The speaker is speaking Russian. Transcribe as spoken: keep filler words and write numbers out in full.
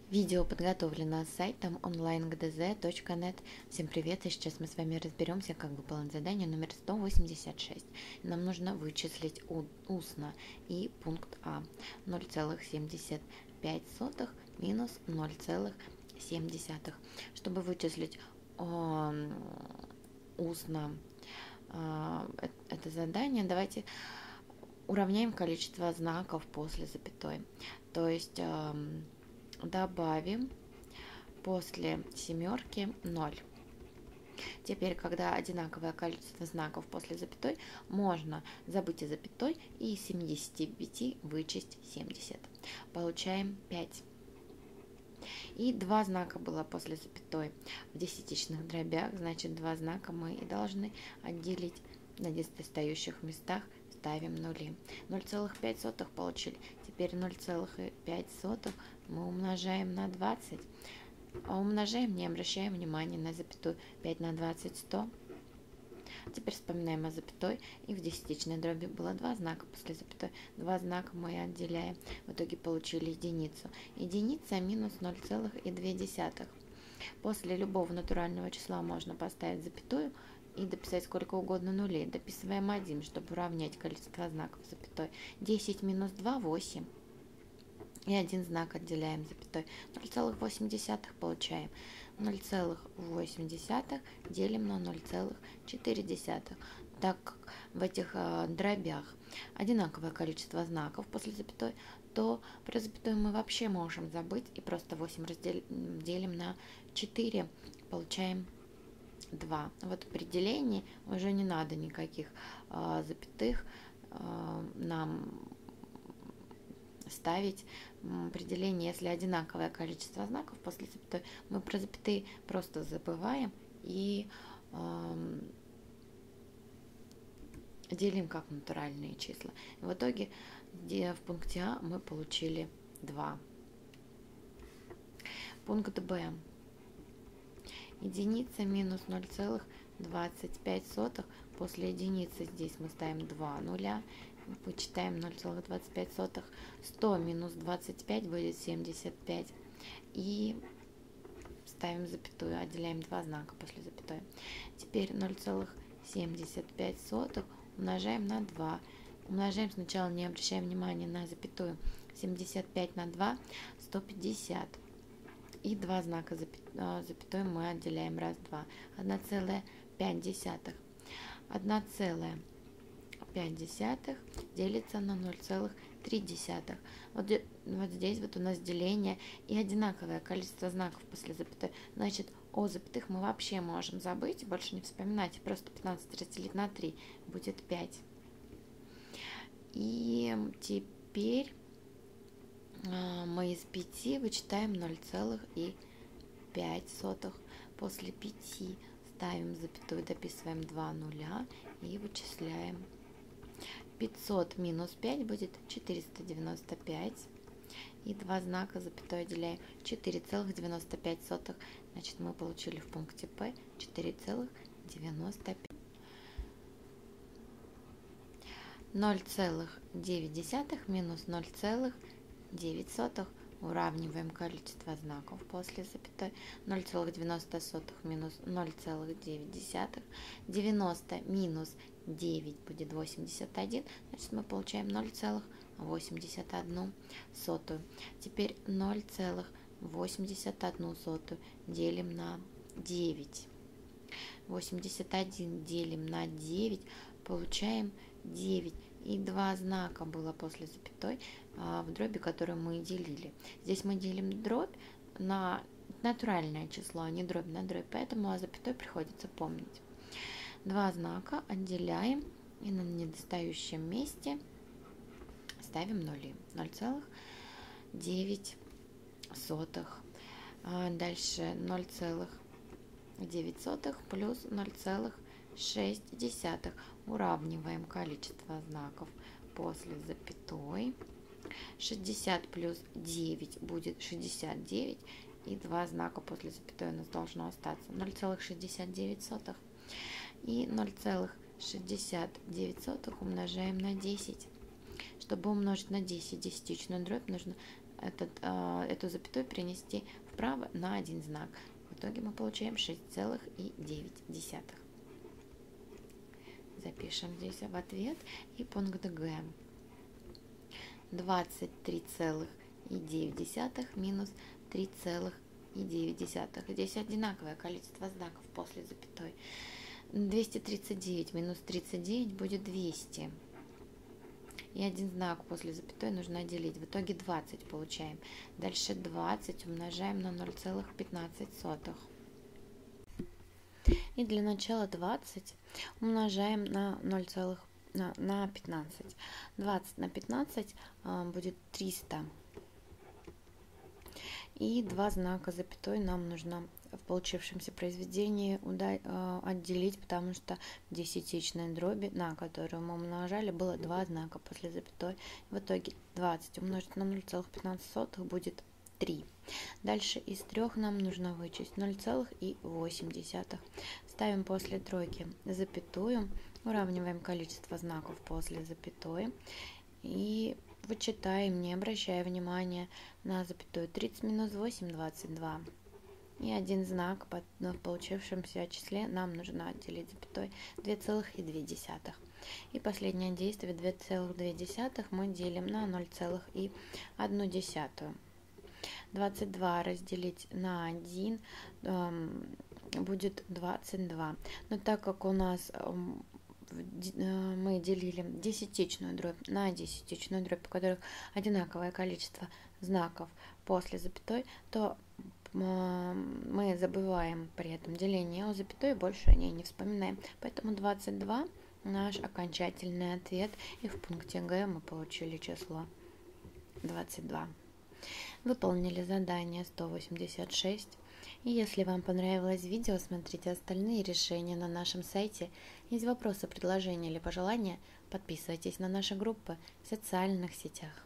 Видео подготовлено сайтом онлайн гэ дэ зэ точка нет. Всем привет, и сейчас мы с вами разберемся, как выполнить задание номер сто восемьдесят шесть. Нам нужно вычислить устно и пункт А ноль целых семьдесят пять сотых минус ноль целых семь десятых. Чтобы вычислить э, устно э, это задание, давайте уравняем количество знаков после запятой. То есть э, добавим после семерки ноль. Теперь, когда одинаковое количество знаков после запятой, можно забыть о запятой и из семидесяти пяти вычесть семьдесят. Получаем пять. И два знака было после запятой в десятичных дробях, значит два знака мы и должны отделить. На недостающих местах ставим нули. ноль целых пять сотых получили. Теперь ноль целых пять сотых мы умножаем на двадцать. А умножаем, не обращаем внимания на запятую. пять на двадцать сто. Теперь вспоминаем о запятой. И в десятичной дроби было два знака после запятой. Два знака мы отделяем. В итоге получили единицу. Единица минус ноль целых две десятых. После любого натурального числа можно поставить запятую и дописать сколько угодно нулей. Дописываем один, чтобы уравнять количество знаков запятой. десять минус два – восемь. И один знак отделяем запятой. ноль целых восемь десятых получаем. ноль целых восемь десятых делим на ноль целых четыре десятых. Так как в этих э, дробях одинаковое количество знаков после запятой, то про запятую мы вообще можем забыть и просто восемь разделим на четыре. Получаем два. Вот при делении уже не надо никаких э, запятых э, нам ставить. При делении, если одинаковое количество знаков после запятой, мы про запятые просто забываем и э, делим как натуральные числа. И в итоге в пункте А мы получили два. Пункт Б. Единица минус ноль целых двадцать пять сотых. После единицы здесь мы ставим два нуля. Вычитаем ноль целых двадцать пять сотых. сто минус двадцать пять будет семьдесят пять. И ставим запятую. Отделяем два знака после запятой. Теперь ноль целых семьдесят пять сотых умножаем на два. Умножаем сначала, не обращаем внимания на запятую. семьдесят пять на два – сто пятьдесят. И два знака запятой мы отделяем. Раз, два. одна целая пять десятых. одна целая пять десятых делится на ноль целых три десятых. Вот, вот здесь вот у нас деление и одинаковое количество знаков после запятой. Значит, о запятых мы вообще можем забыть и больше не вспоминать. Просто пятнадцать разделить на три будет пять. И теперь мы из пяти вычитаем ноль целых пять сотых. После пяти ставим запятую, дописываем два нуля и вычисляем. пятьсот минус пять будет четыреста девяносто пять. И два знака запятой отделяем. четыре целых девяносто пять сотых. Значит, мы получили в пункте П четыре целых девяносто пять. ноль целых девять десятых минус ноль целых девять сотых. Уравниваем количество знаков после запятой. ноль целых девяносто сотых минус ноль целых девять десятых. девяносто минус девять будет восемьдесят один. Значит, мы получаем ноль целых восемьдесят одну сотую. Теперь ноль целых восемьдесят одну сотую делим на девять. восемьдесят один делим на девять. Получаем девять. И два знака было после запятой а, в дроби, которую мы делили. Здесь мы делим дробь на натуральное число, а не дробь на дробь, поэтому о запятой приходится помнить. Два знака отделяем и на недостающем месте ставим нули. ноль целых девять сотых. А дальше ноль целых девять сотых плюс ноль целых шесть десятых. Уравниваем количество знаков после запятой. шестьдесят плюс девять будет шестьдесят девять. И два знака после запятой у нас должно остаться. ноль целых шестьдесят девять сотых. И ноль целых шестьдесят девять сотых умножаем на десять. Чтобы умножить на десять десятичную дробь, нужно этот, эту запятую перенести вправо на один знак. В итоге мы получаем шесть целых девять десятых. Запишем здесь в ответ. И пункт Г. двадцать три целых девять десятых минус три целых девять десятых. Здесь одинаковое количество знаков после запятой. двести тридцать девять минус тридцать девять будет двести. И один знак после запятой нужно отделить. В итоге двадцать получаем. Дальше двадцать умножаем на ноль целых пятнадцать сотых. И для начала двадцать умножаем на ноль, на, на пятнадцать. двадцать на пятнадцать а, будет триста. И два знака запятой нам нужно в получившемся произведении отделить, потому что в десятичной дроби, на которую мы умножали, было два знака после запятой. В итоге двадцать умножить на ноль целых пятнадцать сотых будет три. Дальше из трех нам нужно вычесть ноль целых восемь десятых. Ставим после тройки запятую, уравниваем количество знаков после запятой и вычитаем, не обращая внимания на запятую. тридцать минус восемь, двадцать два. И один знак в получившемся числе нам нужно отделить запятой две целых две десятых. И последнее действие две целых две десятых мы делим на ноль целых одну десятую. двадцать два разделить на один эм, будет двадцать два. Но так как у нас эм, мы делили десятичную дробь на десятичную дробь, у которых одинаковое количество знаков после запятой, то мы забываем при этом деление о запятой и больше о ней не вспоминаем. Поэтому двадцать два наш окончательный ответ. И в пункте Г мы получили число двадцать два. Выполнили задание сто восемьдесят шесть. И если вам понравилось видео, смотрите остальные решения на нашем сайте. Есть вопросы, предложения или пожелания, подписывайтесь на наши группы в социальных сетях.